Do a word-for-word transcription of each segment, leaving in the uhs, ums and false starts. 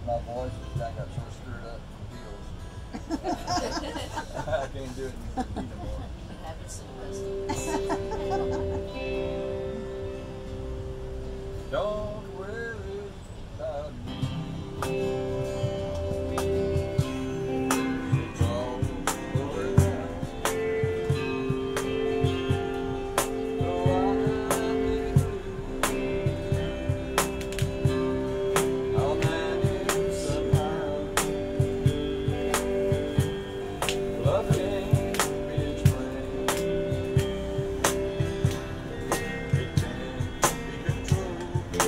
My voice is I got so stirred up in the feels. I can't do it in the heat anymore. It happens to the best. Don't worry about me. It's all over now. Though I'm blue, I'll manage somehow. Love can't be explained. It can't be controlled.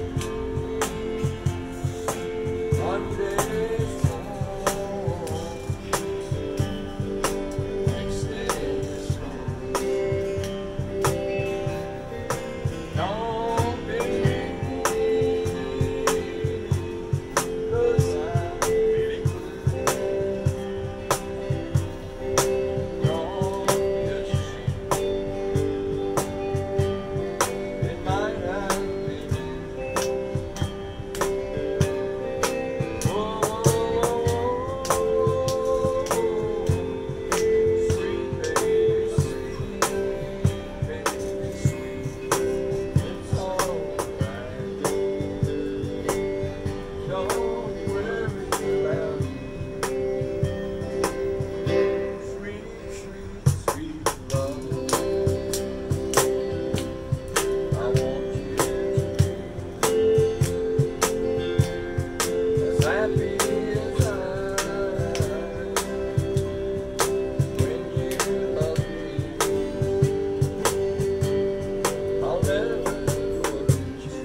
One day it's home, next day it's home. Don't believe me, 'cause I'm feeling blue. Don't be ashamed, it might have been you. Oh, sweet baby, sweet baby, sweet. It's alright. Don't worry about me. Sweet, sweet, sweet love. I want you to be as happy as I when you love me. I'll never forget you.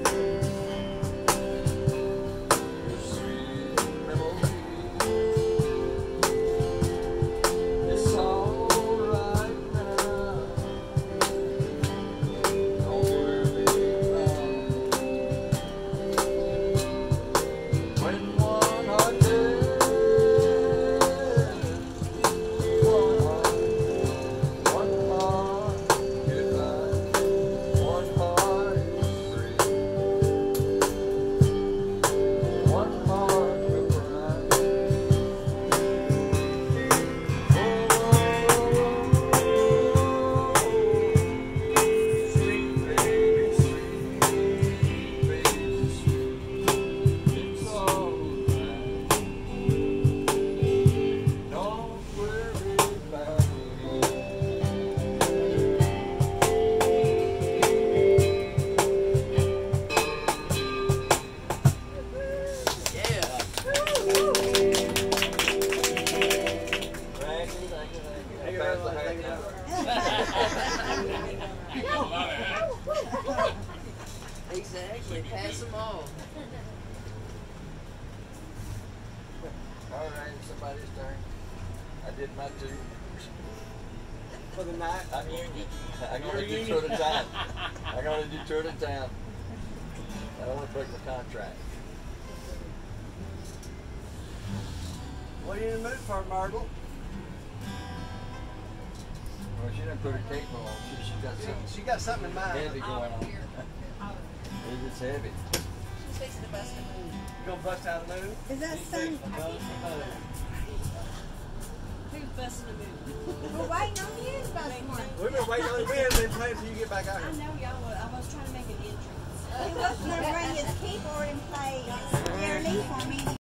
Your sweet memory. It's alright now. Don't worry about me. When one heart dead, one heart, one heart goodbye, one heart is free, one heart will cry. Oh, sweet baby, sweet baby, sweet. It's alright. Don't worry about me. Yeah. Thank you, thank you, thank you. I passed the hat now. Exactly. Pass them all. All right, it's somebody's turn. I did my two. For the night. I'm union. I'm gonna do two at a time. I'm gonna do two at a time. I don't want to break my contract. What are you in the mood for, Myrtle? Well, she didn't put her cape on. She, she got something She got something in mind. heavy going on. It's heavy. She's fixing to bust a move. You gonna bust out of the mood? Is that sun? Who's busting a move? We're waiting on you to bust one. We've been waiting on you. We haven't been playing until you get back out I here. know y'all would. I was trying to make an entrance. He was going to bring his keyboard and play Jeremy for me.